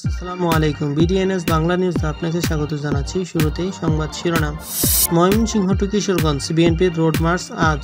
আসসালামু আলাইকুম। বিডিএনএস বাংলা নিউজে আপনাকে স্বাগত জানাচ্ছি। শুরুতেই সংবাদ শিরোনাম। ময়মনসিংহ টু কিশোরগঞ্জ বিএনপির রোড মার্চ আজ।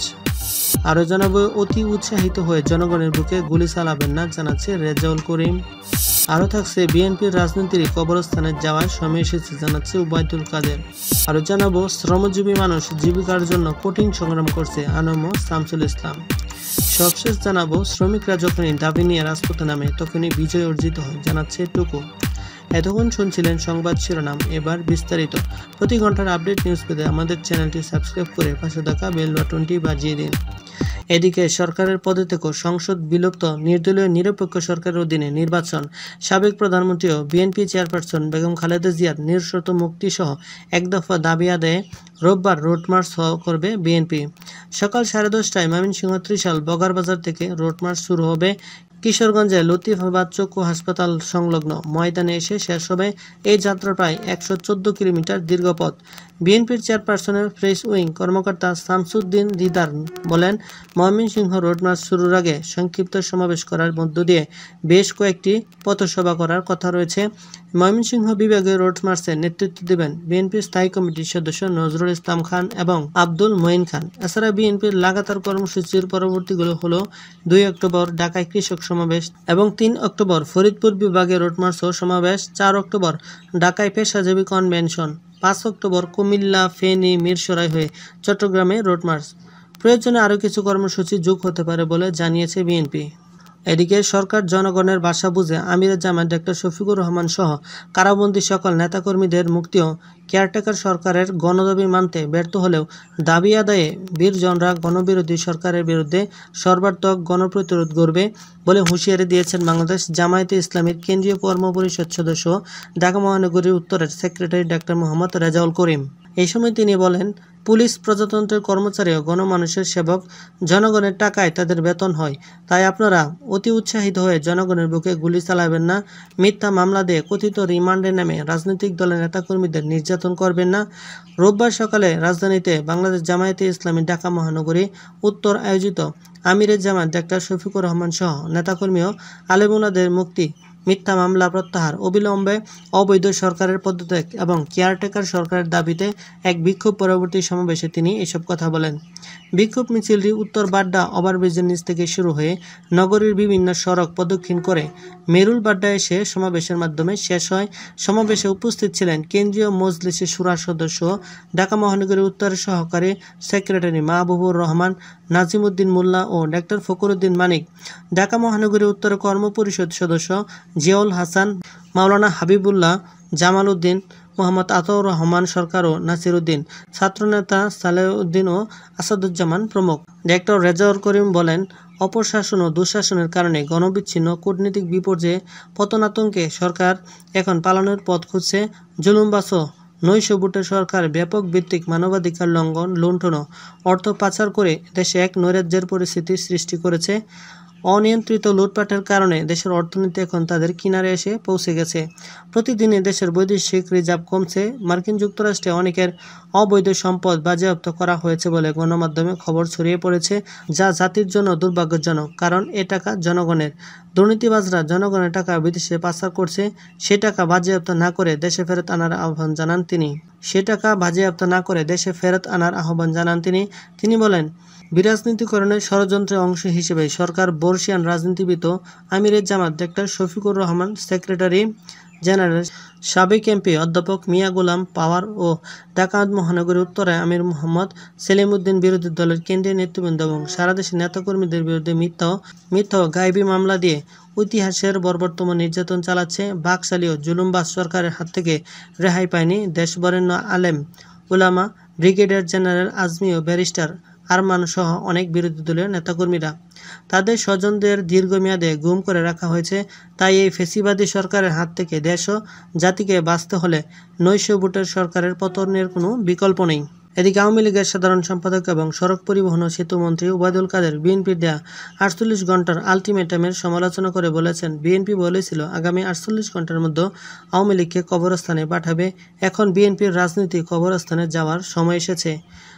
আরও জানাবো, অতি উৎসাহিত হয়ে জনগণের বুকে গুলি চালাবেন না, জানাচ্ছে রেজাউল করিম। আরও থাকছে, বিএনপির রাজনীতির কবরস্থানে যাওয়ার সময় এসেছে, জানাচ্ছে উবায়দুল কাদের। আরও জানাবো, শ্রমজীবী মানুষ জীবিকার জন্য কঠিন সংগ্রাম করছে, আনম শামসুল ইসলাম। সবশেষ জানাবো, শ্রমিকরা যখনই দাবি নিয়ে রাজপথে নামে তখনই বিজয় অর্জিত হয়, জানাচ্ছে টুকু। এতক্ষণ শুনছিলেন সংবাদ শিরোনাম, এবার বিস্তারিত। প্রতি ঘন্টার আপডেট নিউজ পেতে আমাদের চ্যানেলটি সাবস্ক্রাইব করে পাশে থাকা বেল বাটনটি বাজিয়ে দিন। এদিকে সরকারের পদে থেকেও সংসদ বিলুপ্ত নির্দলীয় নিরপেক্ষ সরকারের অধীনে নির্বাচন, সাবেক প্রধানমন্ত্রী ও বিএনপি চেয়ারপারসন বেগম খালেদা জিয়ার নিঃশর্ত মুক্তি সহ এক দফা দাবি আদায়ে রোববার রোড মার্চ করবে বিএনপি। সকাল 10:30টায় ময়মনসিংহ ত্রিশাল বগারবাজার থেকে রোড মার্চ শুরু হবে। কিশোরগঞ্জে লতিফাবাদ চক্ষু হাসপাতাল সংলগ্ন ময়দানে এসে শেষ হবে এই যাত্রা প্রায় 114 কিলোমিটার দীর্ঘ পথ। বিএনপির চেয়ারপারসনের প্রেস উইং কর্মকর্তা শামসুদ্দিন দিদার বলেন, ময়মনসিংহ রোড মার্চ শুরুর আগে সংক্ষিপ্ত সমাবেশ করার মধ্য দিয়ে বেশ কয়েকটি পথসভা করার কথা রয়েছে। ময়মনসিংহ বিভাগীয় রোড মার্চে নেতৃত্ব দেবেন বিএনপির স্থায়ী কমিটির সদস্য নজরুল ইসলাম খান এবং আব্দুল মঈন খান। এছাড়া বিএনপির লাগাতার কর্মসূচির পরবর্তীগুলো হলো 2 অক্টোবর ঢাকায় কৃষক সমাবেশ এবং 3 অক্টোবর ফরিদপুর বিভাগে রোড মার্চ ও সমাবেশ, 4 অক্টোবর ঢাকায় পেশাজীবী কনভেনশন, 5 অক্টোবর কুমিল্লা, ফেনী, মিরসরাই হয়ে চট্টগ্রামে রোড মার্চ। প্রয়োজনে আরও কিছু কর্মসূচি যোগ হতে পারে বলে জানিয়েছে বিএনপি। এদিকে সরকার জনগণের ভাষা বুঝে আমিরের জামাত ডক্টর শফিকুর রহমান সহ কারাবন্দী সকল নেতাকর্মীদের মুক্তি ও কেয়ারটেকার সরকারের গণদাবি মানতে ব্যর্থ হলেও দাবি আদায়ে বীরজনরা গণবিরোধী সরকারের বিরুদ্ধে সর্বাত্মক গণপ্রতিরোধ গড়বে বলে হুঁশিয়ারি দিয়েছেন বাংলাদেশ জামায়াতে ইসলামীর কেন্দ্রীয় কর্ম পরিষদ সদস্য ঢাকা মহানগরীর উত্তরের সেক্রেটারি ডক্টর মোহাম্মদ রেজাউল করিম। এই সময় তিনি বলেন, পুলিশ, প্রজাতন্ত্রের কর্মচারী ও গণমানুষের সেবক, জনগণের টাকায় তাদের বেতন হয়। তাই আপনারা অতি উৎসাহিত হয়ে জনগণের বুকে গুলি চালাবেন না, মিথ্যা মামলা দিয়ে কথিত রিমান্ডে নেমে রাজনৈতিক দলের নেতাকর্মীদের নির্যাতন করবেন না। রোববার সকালে রাজধানীতে বাংলাদেশ জামায়াতে ইসলামী ঢাকা মহানগরী উত্তর আয়োজিত আমিরের জামাত ডক্টর শফিকুর রহমান সহ নেতাকর্মী ও আলেমুলাদের মুক্তি, মিথ্যা মামলা প্রত্যাহার, অবিলম্বে অবৈধ সরকারের পদত্যাগ এবং কেয়ারটেকার সরকারের দাবিতে এক বিক্ষোভ পরবর্তী সমাবেশে তিনি এসব কথা বলেন। বিক্ষোভ মিছিলটি উত্তর বাড্ডা ওভারব্রিজের নিচ থেকে শুরু হয়ে নগরীর বিভিন্ন সড়ক প্রদক্ষিণ করে মেরুল বাড্ডা এসে সমাবেশের মাধ্যমে শেষ হয়। সমাবেশে উপস্থিত ছিলেন কেন্দ্রীয় মজলিসে শুরার সদস্য, ঢাকা মহানগরীর উত্তরের সহকারী সেক্রেটারি মাহবুবুর রহমান, নাজিমুদ্দিন মোল্লা ও ডক্টর ফখরুদ্দিন মানিক, ঢাকা মহানগরীর উত্তর কর্ম পরিষদ সদস্য জিয়াউল হাসান, মাওলানা হাবিবুল্লাহ, জামাল উদ্দিন, মোহাম্মদ আতাউর রহমান সরকার ও নাসির উদ্দিন, ছাত্রনেতা সালেউদ্দিন ও আসাদুজ্জামান প্রমুখ। ডক্টর রেজাউল করিম বলেন, অপশাসন ও দুঃশাসনের কারণে গণবিচ্ছিন্ন কূটনীতিক বিপর্যয়ে পতনাতঙ্কে সরকার এখন পালানোর পথ খুঁজছে। জুলুমবাস ও নৈশ ভোটের সরকার ব্যাপক ভিত্তিক মানবাধিকার লঙ্ঘন, লুণ্ঠন ও অর্থ পাচার করে দেশে এক নৈরাজ্যের পরিস্থিতি সৃষ্টি করেছে। অনিয়ন্ত্রিত লুটপাটের কারণে দেশের অর্থনীতি এখন তাদের কিনারে এসে পৌঁছে গেছে। প্রতিদিনে দেশের বৈদেশিক রিজার্ভ কমছে। মার্কিন যুক্তরাষ্ট্রে অনেকের অবৈধ সম্পদ বাজেয়াপ্ত করা হয়েছে বলে গণমাধ্যমে খবর ছড়িয়ে পড়েছে, যা জাতির জন্য দুর্ভাগ্যজনক, কারণ এ টাকা জনগণের। দুর্নীতিবাজরা জনগণের টাকা বিদেশে পাচার করছে। সে টাকা বাজেয়াপ্ত না করে দেশে ফেরত আনার আহ্বান জানান তিনি। তিনি বলেন, বিরাজনীতিকরণের ষড়যন্ত্রের অংশ হিসেবে সরকার বর্ষিয়ান রাজনীতিবিদ আমিরের Jamaat doctor Shafiqur Rahman, secretary general সাবেক এমপি অধ্যাপক মিয়া গোলাম পাওয়ার ও ঢাকা মহানগরী উত্তরায় আমির মোহাম্মদ সেলিমউদ্দিন বিরোধী দলের কেন্দ্রীয় নেতৃবৃন্দ এবং সারা দেশের নেতাকর্মীদের বিরুদ্ধে মিথ্যা ও গায়েবী মামলা দিয়ে ঐতিহাসের বর্বরতম নির্যাতন চালাচ্ছে। বাকশালী ও জুলুমবাজ সরকারের হাত থেকে রেহাই পায়নি দেশবরেণ্য আলেম উলামা, ব্রিগেডিয়ার জেনারেল আজমি ও ব্যারিস্টার আরমান সহ অনেক বিরোধী দলীয় নেতাকর্মীরা। তাদের স্বজনদের দীর্ঘমেয়াদে গুম করে রাখা হয়েছে। তাই এই ফ্যাসিবাদী সরকারের হাত থেকে দেশ ও জাতিকে বাঁচতে হলে নৈশ ভোটের সরকারের পতনের কোনো বিকল্প নেই। এদিকে আওয়ামী লীগের সাধারণ সম্পাদক এবং সড়ক পরিবহন ও সেতু মন্ত্রী উবায়দুল কাদের বিএনপির দেয়া 48 ঘন্টার আলটিমেটামের সমালোচনা করে বলেছেন, বিএনপি বলেছিল আগামী 48 ঘন্টার মধ্যে আওয়ামী লীগকে কবরস্থানে পাঠাবে। এখন বিএনপির রাজনীতি কবরস্থানে যাওয়ার সময় এসেছে।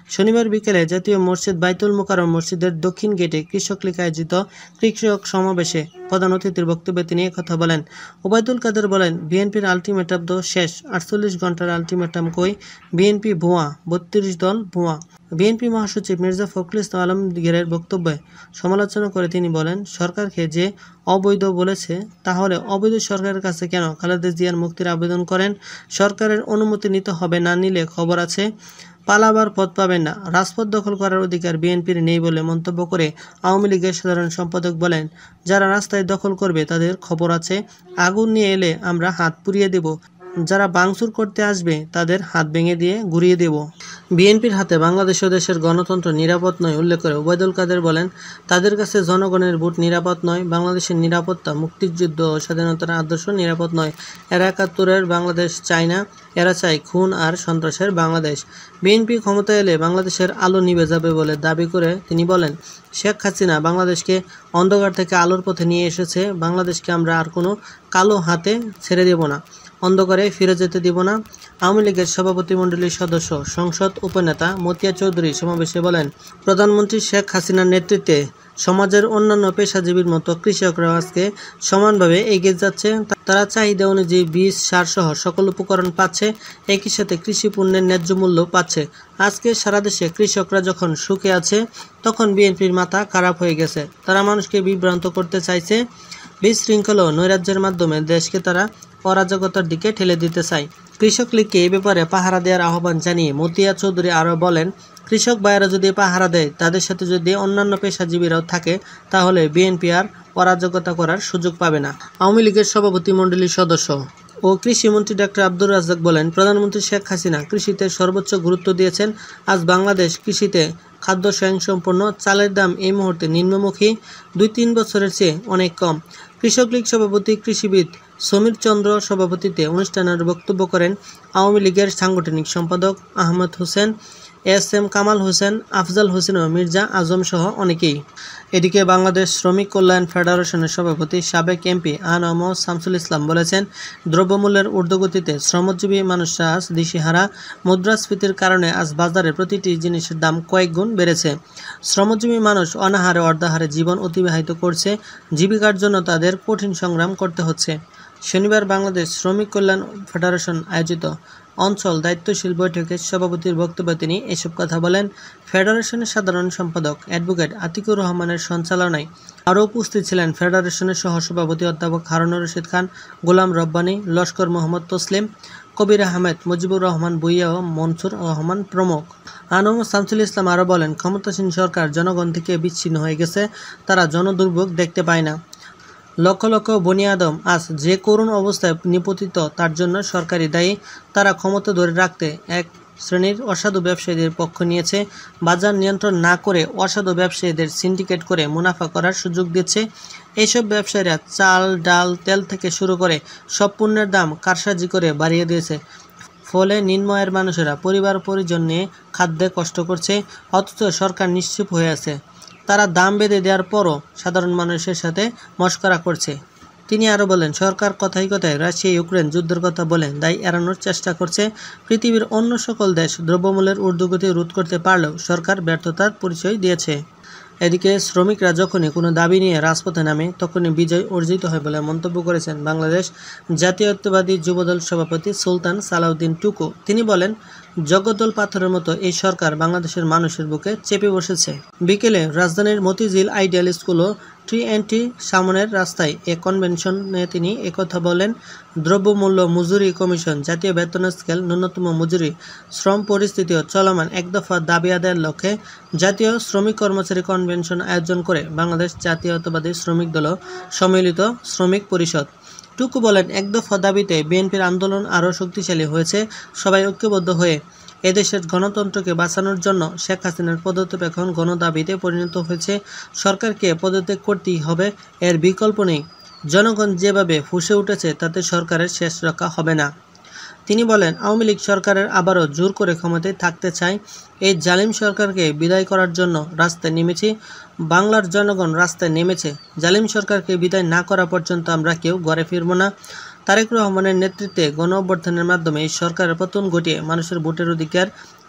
শনিবার বিকেলে জাতীয় মসজিদ বাইতুল মোকাররম মসজিদের দক্ষিণ গেটে কৃষক লীগ আয়োজিত কৃষক সমাবেশে প্রধান অতিথির বক্তব্যে তিনি একথা বলেন। ওবায়দুল কাদের বলেন, বিএনপির আলটিমেটাম তো শেষ, 48 ঘন্টার আলটিমেটাম কই? বিএনপি ভুয়া, 32 দল ভুয়া। বিএনপি মহাসচিব মির্জা ফখরুল ইসলাম আলমগীরের বক্তব্যে সমালোচনা করে তিনি বলেন, সরকারকে যে অবৈধ বলেছে, তাহলে অবৈধ সরকারের কাছে কেন খালেদা জিয়ার মুক্তির আবেদন করেন? সরকারের অনুমতি নিতে হবে, না নিলে খবর আছে পালাবার পথ পাবেন না। রাজপথ দখল করার অধিকার বিএনপির নেই বলে মন্তব্য করে আওয়ামী লীগের সাধারণ সম্পাদক বলেন, যারা রাস্তায় দখল করবে তাদের খবর আছে, আগুন নিয়ে এলে আমরা হাত পুড়িয়ে দেব, যারা ভাঙচুর করতে আসবে তাদের হাত ভেঙে দিয়ে ঘুরিয়ে দেব। বিএনপির হাতে বাংলাদেশ ও দেশের গণতন্ত্র নিরাপদ নয় উল্লেখ করে ওবায়দুল কাদের বলেন, তাদের কাছে জনগণের ভোট নিরাপদ নয়, বাংলাদেশের নিরাপত্তা, মুক্তিযুদ্ধ ও স্বাধীনতার আদর্শ নিরাপদ নয়। এরা 71-এর বাংলাদেশ চায় না, এরা চায় খুন আর সন্ত্রাসের বাংলাদেশ। বিএনপি ক্ষমতায় এলে বাংলাদেশের আলো নিভে যাবে বলে দাবি করে তিনি বলেন, শেখ হাসিনা বাংলাদেশকে অন্ধকার থেকে আলোর পথে নিয়ে এসেছে, বাংলাদেশকে আমরা আর কোনো কালো হাতে ছেড়ে দেব না, অন্ধকারে ফিরে যেতে দিব না। আওয়ামী লীগের সভাপতিমণ্ডলীর সদস্য সংসদ উপনেতা মতিয়া চৌধুরী সমাবেশে বলেন, প্রধানমন্ত্রী শেখ হাসিনার নেতৃত্বে সমাজের অন্যান্য পেশাজীবীর মতো কৃষকরাও আজকে সমানভাবে এগিয়ে যাচ্ছে। তারা চাহিদা অনুযায়ী বীজ, সার সহ সকল উপকরণ পাচ্ছে, একই সাথে কৃষি পণ্যের ন্যায্য মূল্য পাচ্ছে। আজকে সারা দেশে কৃষকরা যখন সুখে আছে, তখন বিএনপির মাথা খারাপ হয়ে গেছে। তারা মানুষকে বিভ্রান্ত করতে চাইছে, বিশৃঙ্খল ও নৈরাজ্যের মাধ্যমে দেশকে তারা অরাজকতার দিকে ঠেলে দিতে চায়। কৃষক লীগকে এ ব্যাপারে পাহারা দেওয়ার আহ্বান জানিয়ে মতিয়া চৌধুরী আরও বলেন, কৃষক ভাইয়েরা যদি পাহারা দেয়, তাদের সাথে যদি অন্যান্য পেশাজীবীরাও থাকে, তাহলে বিএনপি আর অরাজকতা করার সুযোগ পাবে না। আওয়ামী লীগের সভাপতিমণ্ডলীর সদস্য ও কৃষিমন্ত্রী ডাক্তার আব্দুর রাজ্জাক বলেন, প্রধানমন্ত্রী শেখ হাসিনা কৃষিতে সর্বোচ্চ গুরুত্ব দিয়েছেন। আজ বাংলাদেশ কৃষিতে খাদ্য স্বয়ংসম্পূর্ণ, চালের দাম এই মুহূর্তে নিম্নমুখী, 2-3 বছরের চেয়ে অনেক কম। কৃষক লীগ সভাপতি কৃষিবিদ সমীর চন্দ্র সভাপতিত্বে অনুষ্ঠানের বক্তব্য করেন আওয়ামী লীগের সাংগঠনিক সম্পাদক আহমদ হোসেন, এস.এম. কামাল হোসেন, আফজাল হোসেন ও মির্জা আজম সহ অনেকেই। এদিকে বাংলাদেশ শ্রমিক কল্যাণ ফেডারেশনের সভাপতি সাবেক এমপি আ.ন.ম শামসুল ইসলাম বলেছেন, দ্রব্যমূল্যের ঊর্ধ্বগতিতে শ্রমজীবী মানুষরা আজ দিশেহারা। মুদ্রাস্ফীতির কারণে আজ বাজারে প্রতিটি জিনিসের দাম কয়েক গুণ বেড়েছে। শ্রমজীবী মানুষ অনাহারে অর্ধাহারে জীবন অতিবাহিত করছে, জীবিকার জন্য তাদের কঠিন সংগ্রাম করতে হচ্ছে। শনিবার বাংলাদেশ শ্রমিক কল্যাণ ফেডারেশন আয়োজিত অঞ্চল দায়িত্বশীল বৈঠকে সভাপতির বক্তব্যে তিনি এসব কথা বলেন। ফেডারেশনের সাধারণ সম্পাদক অ্যাডভোকেট আতিকুর রহমানের সঞ্চালনায় আরও উপস্থিত ছিলেন ফেডারেশনের সহসভাপতি অধ্যাপক হারুনুর রশিদ খান, গোলাম রব্বানী, লস্কর মোহাম্মদ তসলিম, কবির আহমেদ, মুজিবুর রহমান ভূঁইয়া ও মনসুর রহমান প্রমুখ। আ.ন.ম শামসুল ইসলাম আরও বলেন, ক্ষমতাসীন সরকার জনগণ থেকে বিচ্ছিন্ন হয়ে গেছে, তারা জনদুর্ভোগ দেখতে পায় না। লক্ষ লক্ষ বনি আদম আজ যে করুণ অবস্থায় নিপতিত, তার জন্য সরকারি দায়ী। তারা ক্ষমতা ধরে রাখতে এক শ্রেণীর অসাধু ব্যবসায়ীদের পক্ষ নিয়েছে, বাজার নিয়ন্ত্রণ না করে অসাধু ব্যবসায়ীদের সিন্ডিকেট করে মুনাফা করার সুযোগ দিচ্ছে। এইসব ব্যবসায়ীরা চাল, ডাল, তেল থেকে শুরু করে সব পণ্যের দাম কারসাজি করে বাড়িয়ে দিয়েছে। ফলে নিম্ন আয়ের মানুষেরা পরিবার পরিজন নিয়ে খাদ্যে কষ্ট করছে, অথচ সরকার নিশ্চুপ হয়ে আছে। তারা দাম বেঁধে দেওয়ার পরও সাধারণ মানুষের সাথে মশকরা করছে। তিনি আরও বলেন, সরকার কথায় কথায় রাশিয়া ইউক্রেন যুদ্ধের কথা বলে দায় এড়ানোর চেষ্টা করছে। পৃথিবীর অন্য সকল দেশ দ্রব্যমূল্যের ঊর্ধ্বগতি রোধ করতে পারলেও সরকার ব্যর্থতার পরিচয় দিয়েছে। এদিকে শ্রমিকরা যখনই কোনো দাবি নিয়ে রাজপথে নামে, তখনই বিজয় অর্জিত হয় বলে মন্তব্য করেছেন বাংলাদেশ জাতীয়তাবাদী যুবদল সভাপতি সুলতান সালাউদ্দিন টুকু। তিনি বলেন, জগদ্দল পাথরের মতো এই সরকার বাংলাদেশের মানুষের বুকে চেপে বসেছে। বিকেলে রাজধানীর মতিঝিল আইডিয়াল স্কুল ও টি সামনের রাস্তায় এক কনভেনশনে তিনি একথা বলেন। দ্রব্যমূল্য মজুরি কমিশন, জাতীয় বেতন স্কেল, ন্যূনতম মজুরি, শ্রম পরিস্থিতি ও চলমান এক দফা দাবি আদায়ের লক্ষ্যে জাতীয় শ্রমিক কর্মচারী কনভেনশন আয়োজন করে বাংলাদেশ জাতীয়তাবাদী শ্রমিক দল ও সম্মিলিত শ্রমিক পরিষদ। টুকু বলেন, এক দফা দাবিতে বিএনপির আন্দোলন আরও শক্তিশালী হয়েছে। সবাই ঐক্যবদ্ধ হয়ে এদেশের গণতন্ত্রকে বাঁচানোর জন্য শেখ হাসিনার পদত্যাগ এখন গণদাবিতে পরিণত হয়েছে। সরকারকে পদত্যাগ করতেই হবে, এর বিকল্প নেই। জনগণ যেভাবে ফুঁসে উঠেছে তাতে সরকারের শেষ রক্ষা হবে না। তিনি বলেন, আওয়ামী লীগ সরকারের আবারও জোর করে ক্ষমতায় থাকতে চায়। এই জালিম সরকারকে বিদায় করার জন্য রাস্তায় নেমেছি। বাংলার জনগণ রাস্তায় নেমেছে। জালিম সরকারকে বিদায় না করা পর্যন্ত আমরা কেউ ঘরে ফিরব না। তারেক রহমানের নেতৃত্বে গণ অভ্যুত্থানের মাধ্যমে এই সরকারের পতন ঘটিয়ে মানুষের ভোটের অধিকার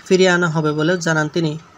ফিরিয়ে আনা হবে বলে জানান তিনি।